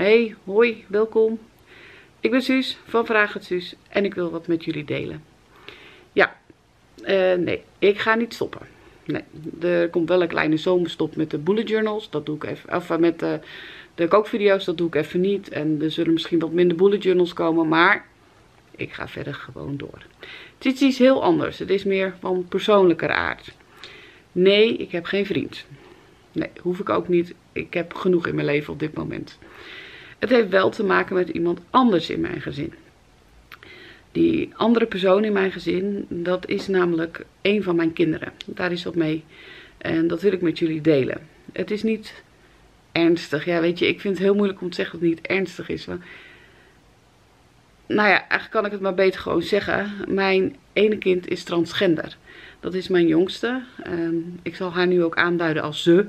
Hey, hoi, welkom. Ik ben Suus van Vraag het Suus en ik wil wat met jullie delen. Ja, nee, ik ga niet stoppen. Nee, er komt wel een kleine zomerstop met de bullet journals. Dat doe ik even. Of met de kookvideo's, dat doe ik even niet. En er zullen misschien wat minder bullet journals komen, maar ik ga verder gewoon door. Het is iets heel anders. Het is meer van persoonlijker aard. Nee, ik heb geen vriend. Nee, hoef ik ook niet. Ik heb genoeg in mijn leven op dit moment. Het heeft wel te maken met iemand anders in mijn gezin. Die andere persoon in mijn gezin, dat is namelijk een van mijn kinderen. Daar is wat mee. En dat wil ik met jullie delen. Het is niet ernstig. Ja, weet je, ik vind het heel moeilijk om te zeggen dat het niet ernstig is. Maar nou ja, eigenlijk kan ik het maar beter gewoon zeggen. Mijn ene kind is transgender. Dat is mijn jongste. Ik zal haar nu ook aanduiden als ze.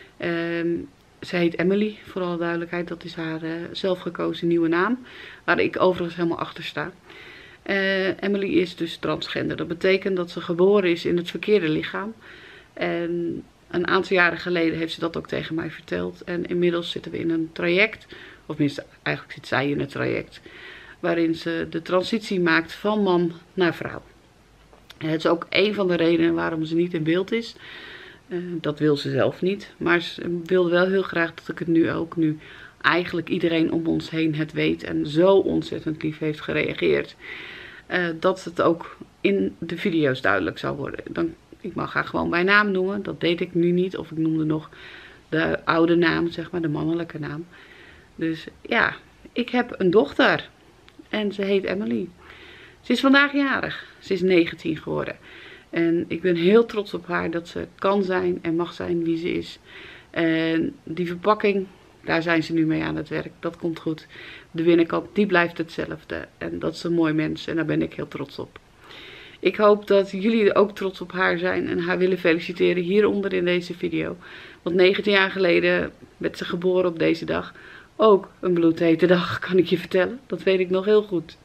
Ze heet Emily, voor alle duidelijkheid. Dat is haar zelfgekozen nieuwe naam. Waar ik overigens helemaal achter sta. Emily is dus transgender. Dat betekent dat ze geboren is in het verkeerde lichaam. En een aantal jaren geleden heeft ze dat ook tegen mij verteld. En inmiddels zitten we in een traject. Of minstens, eigenlijk zit zij in het traject. Waarin ze de transitie maakt van man naar vrouw. Het is ook een van de redenen waarom ze niet in beeld is. Dat wil ze zelf niet. Maar ze wilde wel heel graag dat ik het nu eigenlijk iedereen om ons heen het weet. En zo ontzettend lief heeft gereageerd. Dat het ook in de video's duidelijk zou worden. Ik mag haar gewoon bij naam noemen. Dat deed ik nu niet. Of ik noemde nog de oude naam, zeg maar, de mannelijke naam. Dus ja, ik heb een dochter. En ze heet Emily. Ze is vandaag jarig. Ze is 19 geworden. En ik ben heel trots op haar dat ze kan zijn en mag zijn wie ze is. En die verpakking, daar zijn ze nu mee aan het werk. Dat komt goed. De binnenkant, die blijft hetzelfde. En dat is een mooi mens en daar ben ik heel trots op. Ik hoop dat jullie ook trots op haar zijn en haar willen feliciteren hieronder in deze video. Want 19 jaar geleden werd ze geboren op deze dag. Ook een bloedhete dag, kan ik je vertellen. Dat weet ik nog heel goed.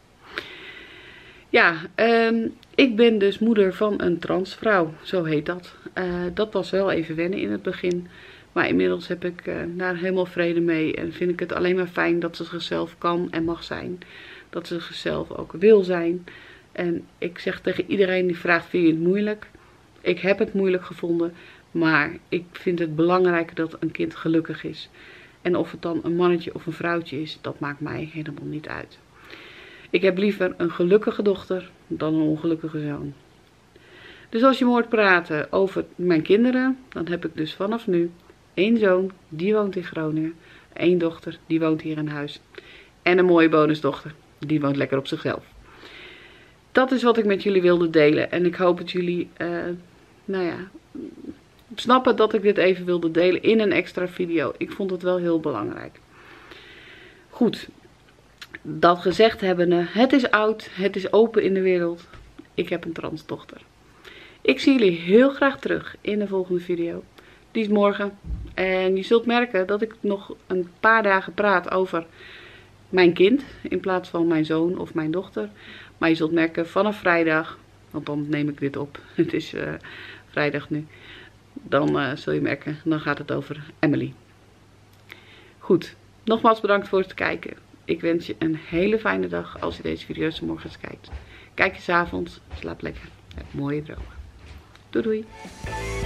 Ja, ik ben dus moeder van een transvrouw, zo heet dat. Dat was wel even wennen in het begin. Maar inmiddels heb ik daar helemaal vrede mee. En vind ik het alleen maar fijn dat ze zichzelf kan en mag zijn. Dat ze zichzelf ook wil zijn. En ik zeg tegen iedereen die vraagt, vind je het moeilijk? Ik heb het moeilijk gevonden. Maar ik vind het belangrijker dat een kind gelukkig is. En of het dan een mannetje of een vrouwtje is, dat maakt mij helemaal niet uit. Ik heb liever een gelukkige dochter dan een ongelukkige zoon. Dus als je me hoort praten over mijn kinderen, dan heb ik dus vanaf nu 1 zoon, die woont in Groningen. 1 dochter, die woont hier in huis. En een mooie bonusdochter, die woont lekker op zichzelf. Dat is wat ik met jullie wilde delen. En ik hoop dat jullie, snappen dat ik dit even wilde delen in een extra video. Ik vond het wel heel belangrijk. Goed. Dat gezegd hebbende, het is oud, het is open in de wereld. Ik heb een transdochter. Ik zie jullie heel graag terug in de volgende video. Die is morgen. En je zult merken dat ik nog een paar dagen praat over mijn kind. In plaats van mijn zoon of mijn dochter. Maar je zult merken vanaf vrijdag. Want dan neem ik dit op. Het is vrijdag nu. Dan zul je merken, dan gaat het over Emily. Goed, nogmaals bedankt voor het kijken. Ik wens je een hele fijne dag als je deze video's morgens kijkt. Kijk je 's avonds, slaap lekker. Heb mooie dromen. Doei doei.